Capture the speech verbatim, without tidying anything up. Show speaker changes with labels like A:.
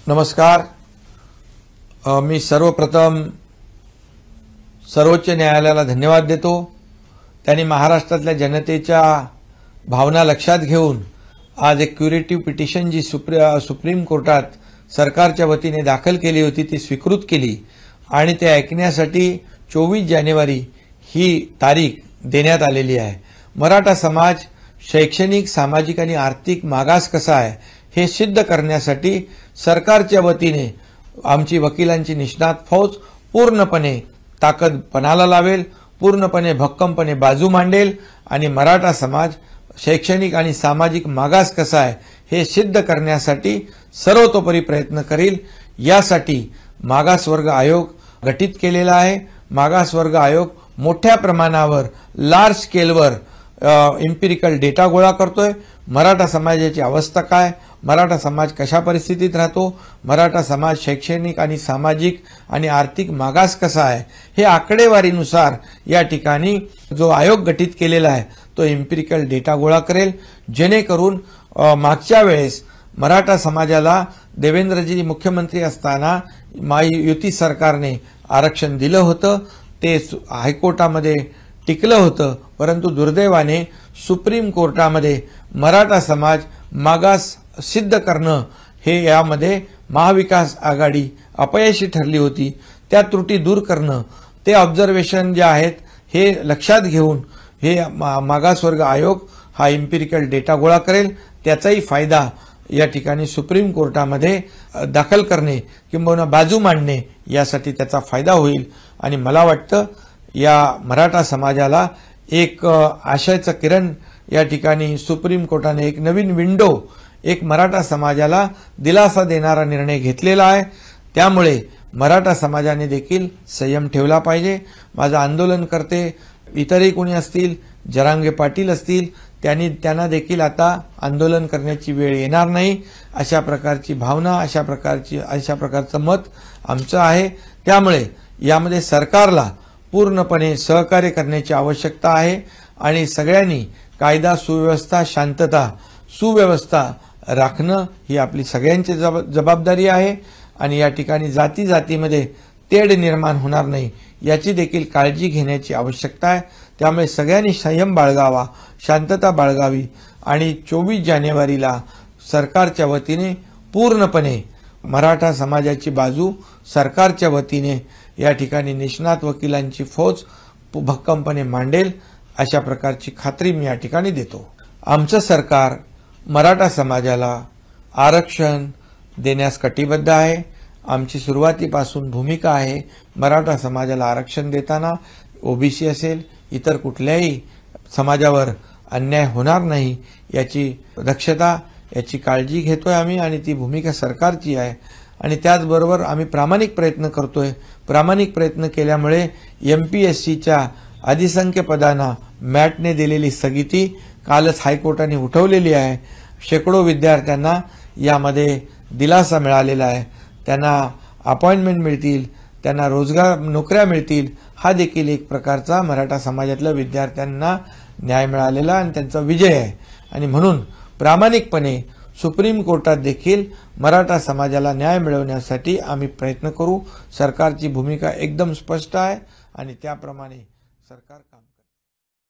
A: नमस्कार. मी सर्वप्रथम सर्वोच्च न्यायालयाला धन्यवाद देतो. त्यांनी महाराष्ट्रातल्या जनतेच्या भावना लक्षात घेऊन आज एक क्युरेटिव्ह पिटिशन जी सुप्रीम कोर्टात सरकारच्या वतीने दाखल केली होती ती स्वीकृत केली आणि ते ऐकण्यासाठी चोवीस जानेवारी ही तारीख देण्यात आलेली आहे. मराठा समाज शैक्षणिक, सामाजिक आणि आर्थिक मागास कसा आहे हे सिद्ध करण्यासाठी सरकारच्या वतीने आमची वकिलांची निष्णात फौज पूर्णपणे ताकद पणाला लावेल, पूर्णपणे भक्कमपणे बाजू मांडेल आणि मराठा समाज शैक्षणिक आणि सामाजिक मागास कसा आहे हे सिद्ध करण्यासाठी सर्वतोपरी प्रयत्न करेल. यासाठी मागासवर्ग आयोग गठीत केलेला आहे. मागासवर्ग आयोग मोठ्या प्रमाणावर लार्ज स्केलवर एम्पिरिकल डेटा गोळा करतोय. मराठा समाजाची अवस्था काय, मराठा समाज कशा परिस्थितीत राहतो, मराठा समाज शैक्षणिक आणि सामाजिक आणि आर्थिक मागास कसा आहे हे आकडेवारीनुसार या ठिकाणी जो आयोग गठीत केलेला आहे तो एम्पिरिकल डेटा गोळा करेल, जेणेकरून मागच्या वेळेस मराठा समाजाला देवेंद्रजी मुख्यमंत्री असताना महायुती सरकारने आरक्षण दिलं होतं. ते हायकोर्टामध्ये टिकलं होतं, परंतु दुर्दैवाने सुप्रीम कोर्टामध्ये मराठा समाज मागास सिद्ध करणं हे यामध्ये महाविकास आघाडी अपयशी ठरली होती. त्या त्रुटी दूर करणं, ते ऑब्झर्वेशन जे आहेत हे लक्षात घेऊन हे मागासवर्ग आयोग हा एम्पिरिकल डेटा गोळा करेल. त्याचाही फायदा या ठिकाणी सुप्रीम कोर्टामध्ये दाखल करणे किंबहुना बाजू मांडणे यासाठी त्याचा फायदा होईल आणि मला वाटतं या मराठा समाजाला एक आशयाचं किरण या ठिकाणी सुप्रीम कोर्टाने एक नवीन विंडो, एक मराठा समाजाला दिलासा देणारा निर्णय घेतलेला आहे. त्यामुळे मराठा समाजाने देखील संयम ठेवला पाहिजे. माझं आंदोलन करते इतरही कोणी असतील, जरांगे पाटील असतील, त्यांनी त्यांना देखील आता आंदोलन करण्याची वेळ येणार नाही अशा प्रकारची भावना, अशा प्रकारची अशा प्रकारचं मत आमचं आहे. त्यामुळे यामध्ये सरकारला पूर्णपणे सहकार्य करण्याची आवश्यकता आहे आणि सगळ्यांनी कायदा, सुव्यवस्था, शांतता, सुव्यवस्था राखणं ही आपली सगळ्यांची जबाबदारी आहे आणि या ठिकाणी जाती जातीमध्ये तेढ निर्माण होणार नाही याची देखील काळजी घेण्याची आवश्यकता आहे. त्यामुळे सगळ्यांनी संयम बाळगावा, शांतता बाळगावी आणि चोवीस जानेवारीला सरकारच्या वतीने पूर्णपणे मराठा समाजाची बाजू सरकारच्या वतीने या ठिकाणी निष्णात वकिलांची फौज भक्कमपणे मांडेल अशा प्रकारची खात्री मी या ठिकाणी देतो. आमचं सरकार मराठा समाजाला आरक्षण देण्यास कटिबद्ध आहे. आमची सुरुवातीपासून भूमिका आहे मराठा समाजाला आरक्षण देताना ओबीसी असेल, इतर कुठल्याही समाजावर अन्याय होणार नाही याची दक्षता, याची काळजी घेतोय आम्ही आणि ती भूमिका सरकारची आहे. आणि त्याचबरोबर आम्ही प्रामाणिक प्रयत्न करतोय. प्रामाणिक प्रयत्न केल्यामुळे एमपीएससीच्या अधिसंख्य पदांना मॅटने दिलेली स्थगिती कालच हायकोर्टाने उठवलेली आहे. शेकडो विद्यार्थ्यांना यामध्ये दिलासा मिळालेला आहे. त्यांना अपॉइंटमेंट मिळतील, त्यांना रोजगार नोकऱ्या मिळतील. हा देखील एक प्रकारचा मराठा समाजातल्या विद्यार्थ्यांना न्याय मिळालेला आणि त्यांचा विजय आहे. आणि म्हणून प्रामाणिकपणे सुप्रीम कोर्टात देखील मराठा समाजाला न्याय मिळवण्यासाठी आम्ही प्रयत्न करू. सरकारची भूमिका एकदम स्पष्ट आहे आणि त्याप्रमाणे सरकार